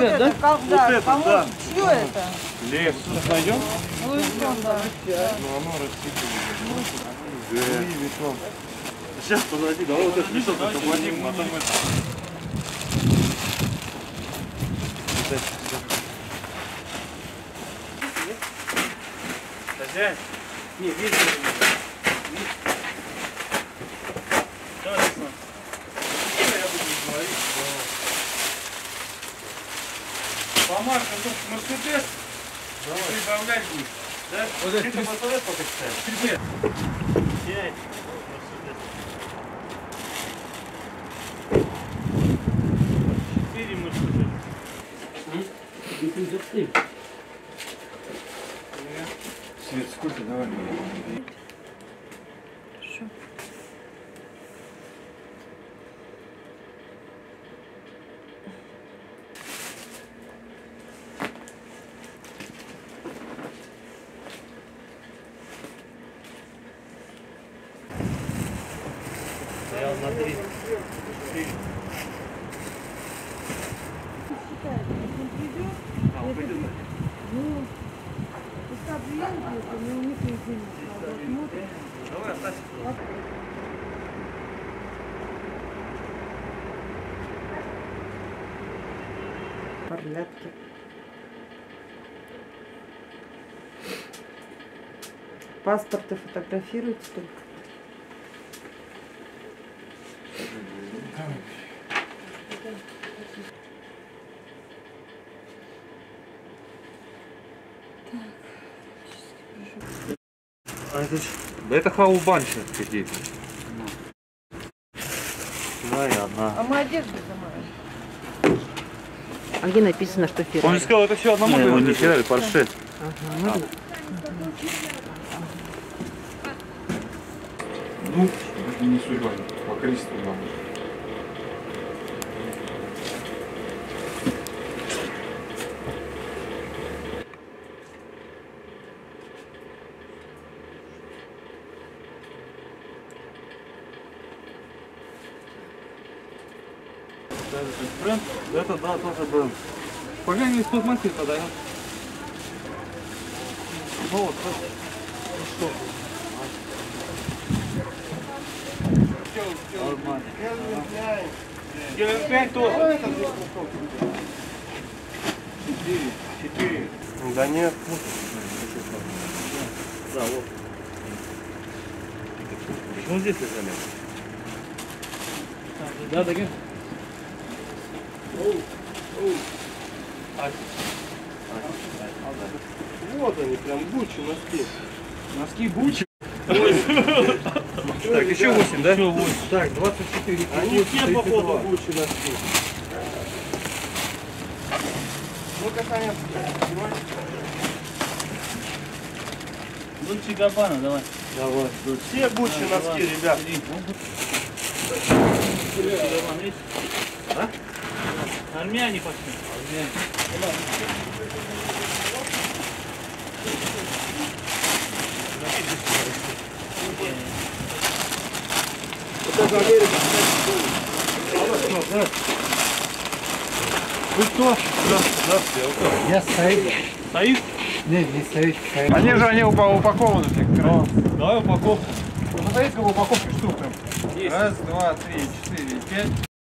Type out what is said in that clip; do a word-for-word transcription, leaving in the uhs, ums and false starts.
цвет, да? Как, Вот да, это, кому, да. чье это? Лев. Найдем? Луи Виттон, да. Ну оно рассыпано. Сейчас, подожди, давай вот это лицо освободим, а там это... Хозяин? Не, видишь? Давай, Александр. Я буду говорить. Помашь, Мерседес, прибавлять будешь. Да? Вот это Мерседес пока читаешь. Теряй. Четыре Мерседес. Свет, сколько давай? Хорошо. Стоял на три. А, он пойдет? Ну, пускай приедет, но у них не денег. Смотрит. Давай, оставь. Порядки. Паспорты фотографируются только. А это, да это хаубанщик какие-то. Да, и одна. А мы одежду замаем. А где написано, что фирма? Он же сказал, это все одному. Не, он не Феррари, Порше. Ага, Ну, не судьба, по количеству надо. Бренд? Это да, тоже бренд. Пока не из-под макета, да? Ну вот, ну что? Нормально. Гелен пять тоже. Четыре. Четыре. Да нет. Да, вот. Почему здесь лежали? Да, да, вот они, прям Гуччи носки. Носки Гуччи? Так, еще восемь, да? Еще восемь. Так, двадцать четыре. Они все по ходу Гуччи носки. Ну-ка, Саня, Дольче Габбана, давай. давай. Все Гуччи носки, ребят. А? Армяне пошли. Армяне. Это Америка. Вы кто? Здравствуйте. Я Саид. Саид? Нет, не Саид. Саид. Они же они упакованы все. Давай упаковку. Посмотрите, сколько упаковки штук там. Раз, два, три, четыре, пять.